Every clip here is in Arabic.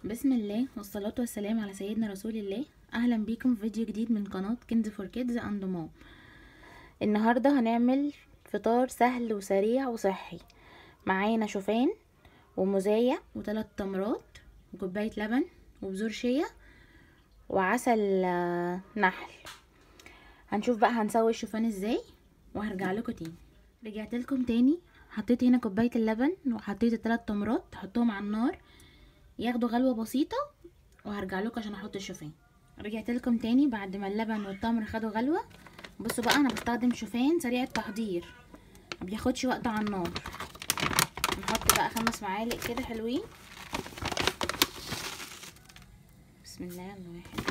بسم الله والصلاة والسلام على سيدنا رسول الله. اهلا بيكم في فيديو جديد من قناة كنز فور كيدز اند مام. النهاردة هنعمل فطار سهل وسريع وصحي. معانا شوفان ومزايا وثلاث تمرات وكوباية لبن وبذور شيا وعسل نحل. هنشوف بقى هنسوي الشوفان ازاي وهرجع لكم تاني. رجعت لكم تاني، حطيت هنا كوباية اللبن وحطيت الثلاث تمرات، تحطهم على النار ياخدوا غلوة بسيطة وهرجع لكم عشان احط الشوفان. رجعت لكم تاني بعد ما اللبن والتمر خدوا غلوة. بصوا بقى، انا بستخدم شوفان سريع التحضير، ما بياخدش وقت على النار. نحط بقى 5 معالق كده حلوين. بسم الله. يلا 1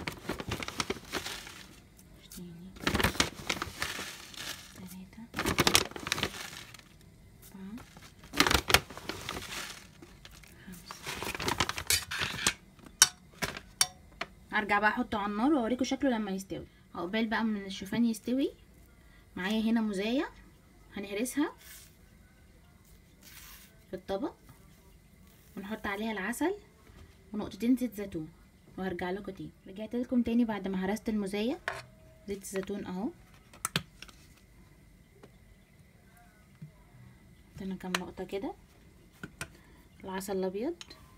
2 3 4 5. هرجع بقى احطه على النار واوريكم شكله لما يستوي. عقبال بقى من الشوفان يستوي، معايا هنا مزايا هنهرسها في الطبق ونحط عليها العسل ونقطتين زيت زيتون وهرجع لكم تاني. رجعت لكم تاني بعد ما هرست المزايا. زيت الزيتون اهو، حطينا كام نقطه كده. العسل الابيض،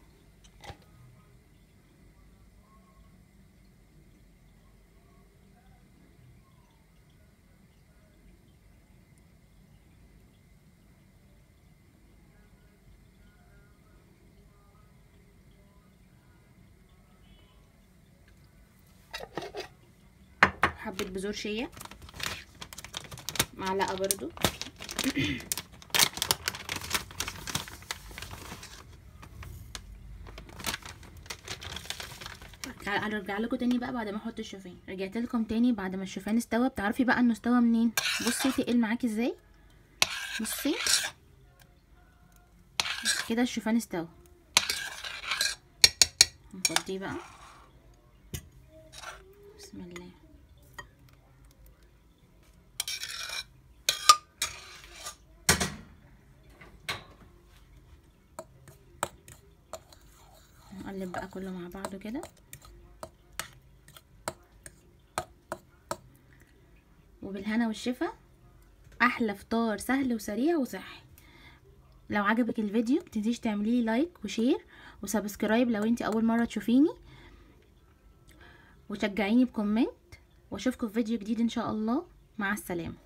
حبة بذور شيا، معلقة برضو. هرجع لكم تاني بقى بعد ما احط الشوفان. رجعت لكم تاني بعد ما الشوفان استوى. بتعرفي بقى انه استوى منين؟ بصي تقل معاكي ازاي. بصي كده الشوفان استوى. هنفضيه بقى. بسم الله. نقلب بقى كله مع بعضه كده. وبالهنا والشفا، احلى فطار سهل وسريع وصحي. لو عجبك الفيديو متنسيش تعملي لي لايك وشير وسبسكرايب لو انت اول مره تشوفيني، وشجعيني بكومنت، واشوفكم في فيديو جديد ان شاء الله. مع السلامه.